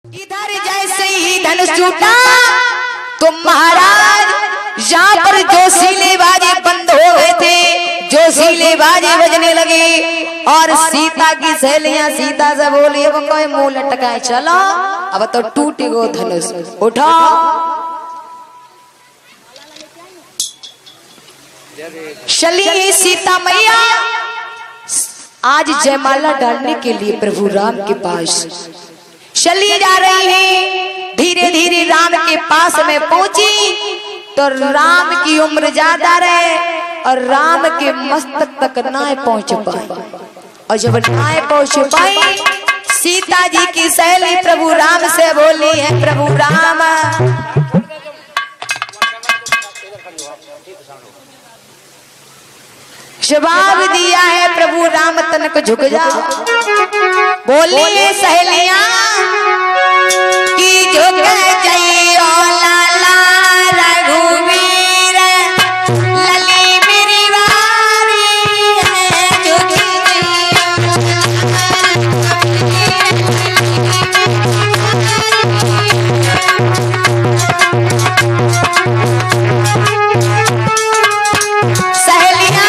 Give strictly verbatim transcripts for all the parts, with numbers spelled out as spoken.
इधर जैसे ही धनुष टूटा तो महाराज यहाँ पर जोशीले बाजे बंद हो गए थे, जोशीले बाजे बजने लगे और सीता की सहेलियां सीता से बोली अब कोई मुंह लटकाए चलो अब तो टूटी गो धनुष उठो। चलिए सीता मैया आज जयमाला डालने के लिए प्रभु राम के पास चली जा रही है। धीरे धीरे राम के पास में पहुंची तो राम की उम्र ज्यादा रहे और राम के मस्तक तक ना पहुंच पाए और जब ना पहुंच पाई सीता जी की सहेली प्रभु राम से बोली है प्रभु राम जवाब दिया है प्रभु राम तनक झुक जाओ। बोलिए सहेलियां कि झुक जाइयो लाला रघुवीर लली मेरी वारी है झुक सहेलियां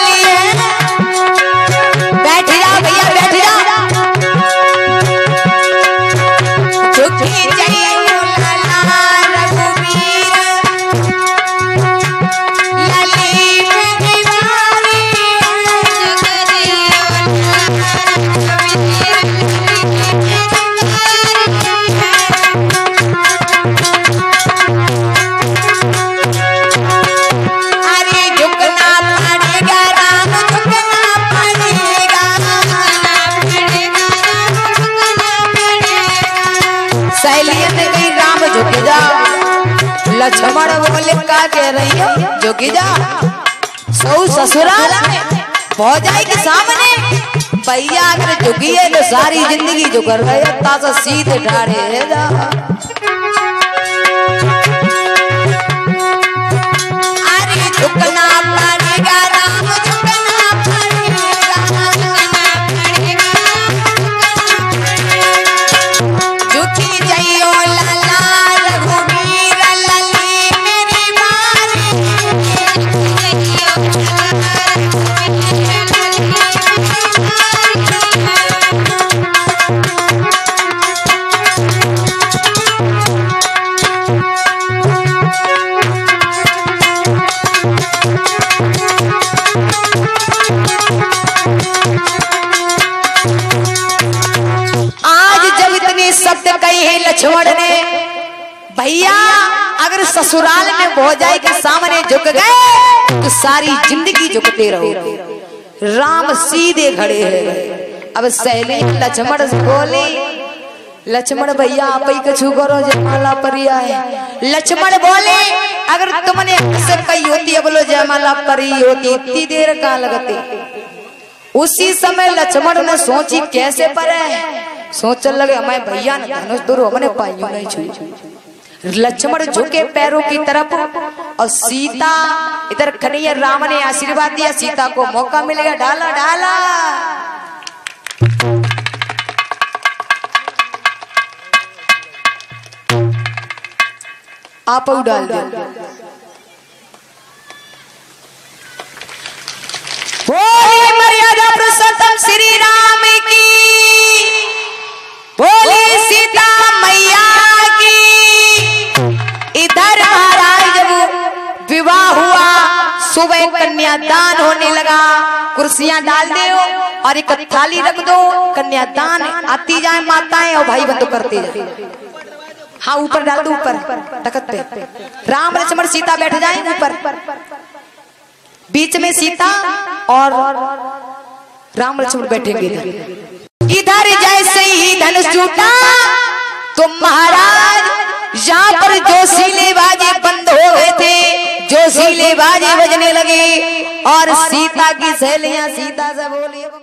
लक्ष्मण बोले का कह रही हो जोगी जा सौ ससुराल में भौजाई के सामने भैया अगर जोगी है तो सारी जिंदगी जो कर रहे हो ताजा सीधे ठाड़े है जा। अरे झुकना पड़ेगा राम झुकना पड़ेगा झुकी जाइयो लाला लक्ष्मण ने भैया अगर ससुराल में भौजाई के सामने झुक गए तो सारी जिंदगी झुकते रहो। राम सीधे खड़े हैं। अब सहेली लक्ष्मण से बोले लक्ष्मण भैया आप ही कछु करो जयमाला परिया है। लक्ष्मण बोले अगर तुमने से कही होती बोलो जयमाला परी होती इतनी देर कहाँ लगती। उसी समय लक्ष्मण ने सोची कैसे पर है सोचने लगे हमें भैया ने धनुष दूर हमने पाइयों नहीं छुई। लक्ष्मण झुके पैरों की तरफ और सीता इधर खड़ी है। राम ने आशीर्वाद दिया सीता को मौका मिलेगा डाला डाला आप डाल दो। मर्यादा पुरुषोत्तम श्री राम की बोली सीता मैया की। इधर महाराज जब विवाह हुआ सुबह कन्यादान होने लगा। कुर्सियां डाल दो और एक थाली रख दो कन्यादान आती जाए माताएं और भाई बंधु करते जाए। हाँ ऊपर डाल दो ऊपर तखत पे राम लक्ष्मण सीता बैठ जाए ऊपर बीच में सीता और राम लक्ष्मण बैठेंगे। इधर जैसे ही धनुष टूटा तो महाराज यहाँ पर जोशीले बाजे बंद हो गए थे, जोशीले बाजे बजने लगे और सीता की सहेलियां सीता से बोली